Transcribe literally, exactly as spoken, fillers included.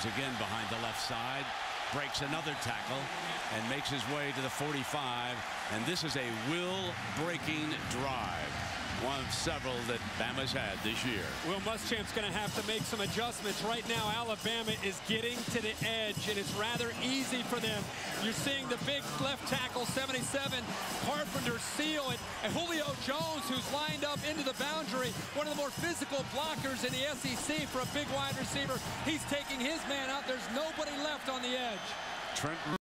Comes again behind the left side, breaks another tackle, and makes his way to the forty-five. And this is a will-breaking drive. One of several that Bama's had this year. Will Muschamp's going to have to make some adjustments. Right now, Alabama is getting to the edge, and it's rather easy for them. You're seeing the big left tackle, seventy-seven, Carpenter seal it, and Julio Jones, who's lined up into the boundary, one of the more physical blockers in the S E C for a big wide receiver. He's taking his man out. There's nobody left on the edge. Trent